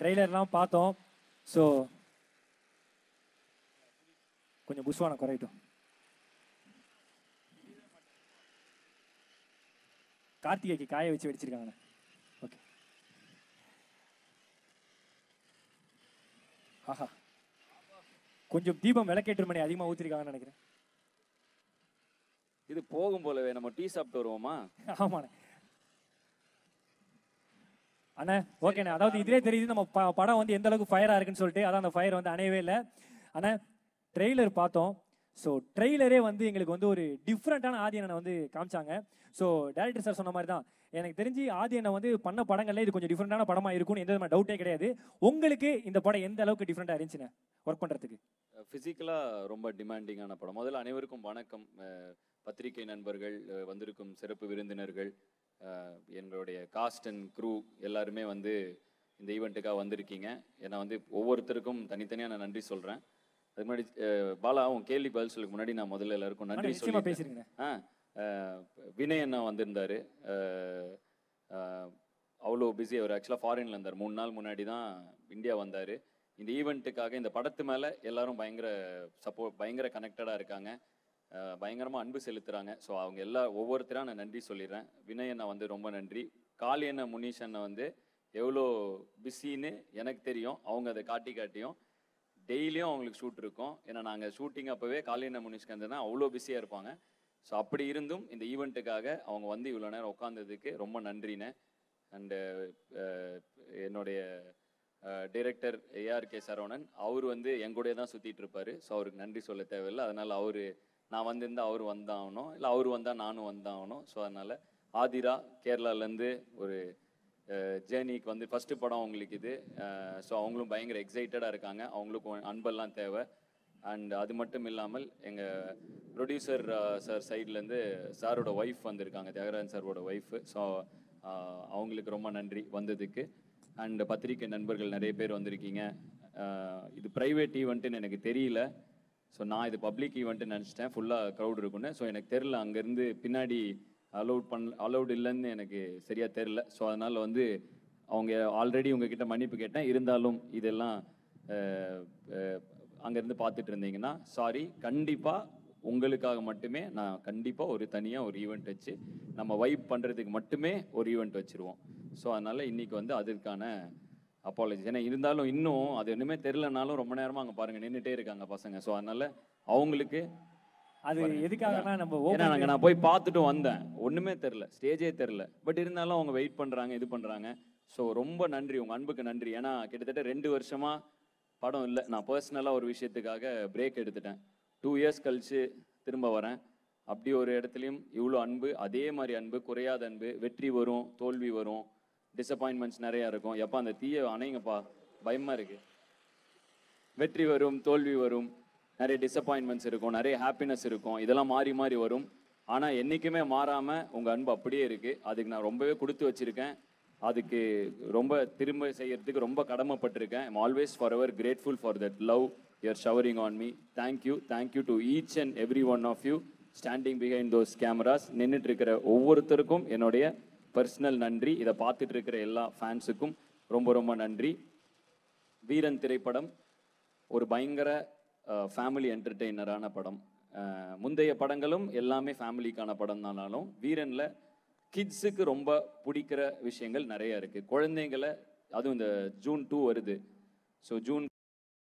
ட்ரெய்லர்லாம் பார்த்தோம். ஸோ கொஞ்சம் புஷ்வான குறையட்டும். கார்த்திகைக்கு காய வச்சு வெடிச்சிருக்காங்க. ஓகே. ஆஹா, கொஞ்சம் தீபம் விளக்கேற்று மணி அதிகமாக ஊற்றிருக்காங்கன்னு நினைக்கிறேன். இது போகும் போலவே நம்ம டீ சாப்பிட்டு வருவோமா? ஆமாண்ணே. அண்ணா ஓகேண்ணே, அதாவது இதே தெரியுது நம்ம படம் வந்து எந்த அளவுக்கு ஃபயராக இருக்குன்னு சொல்லிட்டு. அதான் அந்த ஃபயர் வந்து அணையவே இல்லை. ஆனால் ட்ரெய்லர் பார்த்தோம். ஸோ ட்ரெய்லரே வந்து எங்களுக்கு வந்து ஒரு டிஃப்ரெண்ட்டான ஆதி அண்ணனை வந்து காமிச்சாங்க. ஸோ டேரக்டர் சார் சொன்ன மாதிரி தான், எனக்கு தெரிஞ்சு ஆதி அண்ணன் வந்து பண்ண படங்கள்ல இது கொஞ்சம் டிஃப்ரெண்டான படமாக இருக்கும்னு எந்த விதமான டவுட்டே கிடையாது. உங்களுக்கு இந்த படம் எந்த அளவுக்கு டிஃப்ரெண்டாக இருந்துச்சுண்ணே ஒர்க் பண்ணுறதுக்கு? ஃபிசிக்கலாக ரொம்ப டிமாண்டிங்கான படம். முதல்ல அனைவருக்கும் வணக்கம். பத்திரிகை நண்பர்கள், வந்திருக்கும் சிறப்பு விருந்தினர்கள், எங்களுடைய காஸ்ட் அண்ட் க்ரூ எல்லாருமே வந்து இந்த ஈவெண்ட்டுக்காக வந்திருக்கீங்க. ஏன்னா வந்து ஒவ்வொருத்தருக்கும் தனித்தனியாக நான் நன்றி சொல்கிறேன். அதுக்கு முன்னாடி பாலா உன் கேள்வி பதில் சொல்லுக்கு முன்னாடி நான் முதல்ல எல்லாருக்கும் நன்றி சொல்லி பேசுகிறேன். வினய் அண்ணா வந்திருந்தார். அவ்வளோ பிஸி. அவர் ஆக்சுவலாக ஃபாரினில் இருந்தார். 3 நாள் முன்னாடி தான் இந்தியா வந்தார். இந்த ஈவெண்ட்டுக்காக இந்த படத்து மேலே எல்லாரும் பயங்கர கனெக்டடாக இருக்காங்க. பயங்கரமாக அன்பு செலுத்துகிறாங்க. ஸோ அவங்க ஒவ்வொருத்தராக நான் நன்றி சொல்லிடுறேன். வினய் அண்ணா வந்து ரொம்ப நன்றி. காளி அண்ணா, முனீஷ் அண்ணா வந்து எவ்வளோ பிஸின்னு எனக்கு தெரியும். அவங்க அதை காட்டியும் டெய்லியும் அவங்களுக்கு ஷூட் இருக்கும். ஏன்னா நாங்கள் ஷூட்டிங் அப்போவே காளி அண்ணா, முனீஷ்க்கு வந்ததுன்னா அவ்வளோ பிஸியாக இருப்பாங்க. ஸோ அப்படி இருந்தும் இந்த ஈவெண்ட்டுக்காக அவங்க வந்து இவ்வளோ நேரம் உட்காந்ததுக்கு ரொம்ப நன்றிண்ணே. அண்டு என்னுடைய டைரக்டர் ARK சரவணன், அவர் வந்து எங்கூடயே தான் சுற்றிட்டு இருப்பார். ஸோ அவருக்கு நன்றி சொல்ல தேவையில்லை. அதனால் நான் வந்திருந்தால் அவர் வந்தாகணும், இல்லை அவர் வந்தால் நானும் வந்தாகணும். ஸோ அதனால் ஆதிரா கேரளாலேருந்து ஒரு ஜேர்னிக்கு வந்து ஃபஸ்ட்டு படம் அவங்களுக்கு இது. ஸோ அவங்களும் பயங்கர எக்ஸைட்டடாக இருக்காங்க. அவங்களுக்கும் அன்பெல்லாம் தேவை. அண்ட் அது மட்டும் இல்லாமல் எங்கள் ப்ரொடியூசர் சார் சைட்லேருந்து சாரோட ஒய்ஃப் வந்திருக்காங்க, தியாகராஜன் சாரோட ஒய்ஃபு. ஸோ அவங்களுக்கு ரொம்ப நன்றி வந்ததுக்கு. அண்ட் பத்திரிக்கை நண்பர்கள் நிறைய பேர் வந்திருக்கீங்க. இது ப்ரைவேட் ஈவெண்ட்டுன்னு எனக்கு தெரியல. ஸோ நான் இது பப்ளிக் ஈவெண்ட்டுன்னு நினச்சிட்டேன், ஃபுல்லாக க்ரௌட் இருக்குன்னு. ஸோ எனக்கு தெரில, அங்கேருந்து பின்னாடி அலௌட் இல்லைன்னு எனக்கு சரியாக தெரில. ஸோ அதனால் வந்து அவங்க ஆல்ரெடி உங்ககிட்ட மன்னிப்பு கேட்டேன். இருந்தாலும் இதெல்லாம் அங்கேருந்து பார்த்துட்டு இருந்தீங்கன்னா சாரி. கண்டிப்பாக உங்களுக்காக மட்டுமே நான் கண்டிப்பாக ஒரு தனியாக ஒரு ஈவெண்ட் வச்சு நம்ம வைப் பண்ணுறதுக்கு மட்டுமே ஒரு ஈவெண்ட் வச்சுருவோம். ஸோ அதனால் இன்றைக்கி வந்து அதற்கான அப்பாலஜி. ஏன்னா இருந்தாலும் இன்னும் அது ஒன்றுமே தெரிலனாலும் ரொம்ப நேரமாக அங்கே பாருங்கள் நின்றுட்டே இருக்காங்க பசங்க. ஸோ அதனால் அவங்களுக்கு அது எதுக்காகனா நம்ம ஏன்னா நான் போய் பார்த்துட்டு வந்தேன், ஒன்றுமே தெரில, ஸ்டேஜே தெரில. பட் இருந்தாலும் அவங்க வெயிட் பண்ணுறாங்க, இது பண்ணுறாங்க. ஸோ ரொம்ப நன்றி, உங்கள் அன்புக்கு நன்றி. ஏன்னா கிட்டத்தட்ட 2 வருஷமாக படம் இல்லை. நான் பர்சனலாக ஒரு விஷயத்துக்காக பிரேக் எடுத்துட்டேன். 2 இயர்ஸ் கழித்து திரும்ப வரேன். அப்படி ஒரு இடத்துலையும் இவ்வளோ அன்பு, அதே மாதிரி அன்பு, குறையாத அன்பு. வெற்றி வரும், தோல்வி வரும், டிசப்பாயின்மெண்ட்ஸ் நிறையா இருக்கும். எப்போ அந்த தீயை அணைங்கப்பா, பயமாக இருக்குது. வெற்றி வரும், தோல்வி வரும், நிறைய டிசப்பாயின்மெண்ட்ஸ் இருக்கும், நிறைய ஹாப்பினஸ் இருக்கும். இதெல்லாம் மாறி மாறி வரும். ஆனால் என்றைக்குமே மாறாமல் உங்கள் அன்பு அப்படியே இருக்குது. அதுக்கு நான் ரொம்பவே கொடுத்து வச்சுருக்கேன். அதுக்கு ரொம்ப திரும்ப செய்யறதுக்கு ரொம்ப கடமைப்பட்டிருக்கேன். I'm always forever grateful for that love you're showering on me. Thank you to each and every one of you standing behind those cameras. நின்றுட்டு இருக்கிற ஒவ்வொருத்தருக்கும் என்னுடைய பர்சனல் நன்றி. இதை பார்த்துட்டு இருக்கிற எல்லா ஃபேன்ஸுக்கும் ரொம்ப ரொம்ப நன்றி. வீரன் திரைப்படம் ஒரு பயங்கர ஃபேமிலி என்டர்டெய்னரான படம். முந்தைய படங்களும் எல்லாமே ஃபேமிலிக்கான படம் தானாலும் வீரனில் கிட்ஸுக்கு ரொம்ப பிடிக்கிற விஷயங்கள் நிறைய இருக்குது. குழந்தைங்களை, அதுவும் இந்த June 2 வருது. So June